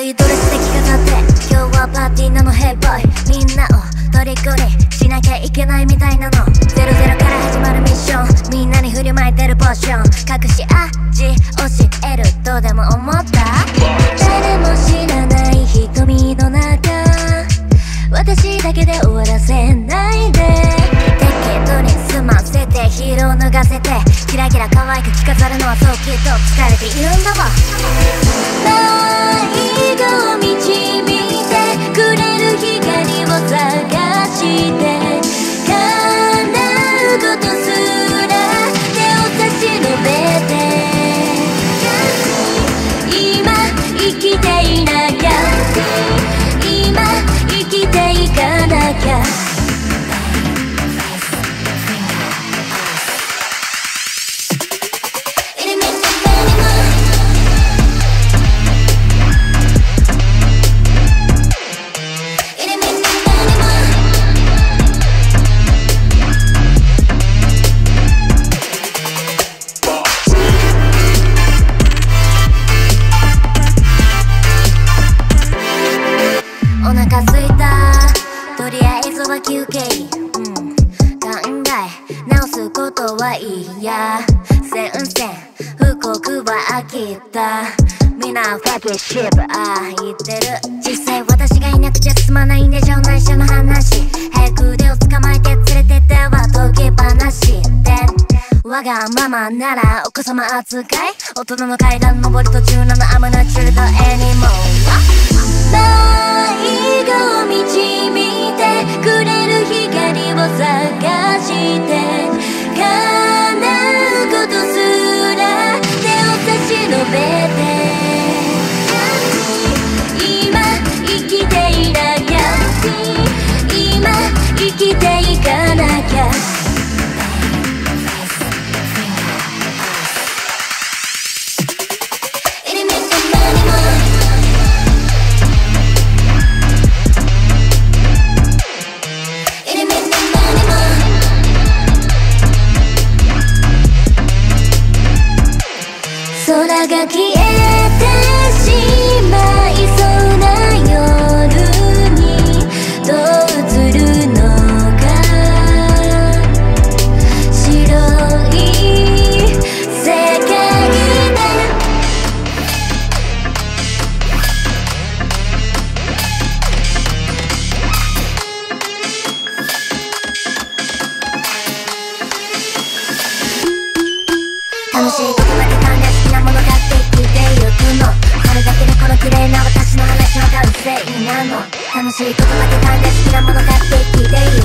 いドレスで着飾って今日はパーティーなのヘイボーイ、みんなを虜にしなきゃいけないみたいなの。00から始まるミッション、みんなに振りまいてるポーション、隠し味教えるとでも思った？誰も知らない瞳の中、私だけで終わらせないで。適当に済ませてヒーロー脱がせてキラキラ可愛く着飾るのはそうきっと疲れているんだわ。迷子を導いてくれる光を探して叶うことすら手を差し伸べて今生きていなきゃ、今生きていかなきゃ。お腹すいた、とりあえずは休憩、考え直すことはいいや。先生不幸は飽きた、みんなファックシップ言ってる。実際私がいなくちゃ進まないんでしょ内緒の話。早く腕を捕まえて連れてっては解き放してわがままならお子様扱い、大人の階段登り途中なの I'm not sure to anymore。 迷子を導いてくれる光を探して叶うことすら手を差し伸べて今生きていなきゃ、今生きていかなきゃ。空が消えてしまいそうな夜にどう映るのか、白い世界で楽しいことだけ考え好きなもの買って聞いてゆくの、それだけでこの綺麗な私の話は完成なの。楽しいことだけ考え好きなもの買って聞いてゆ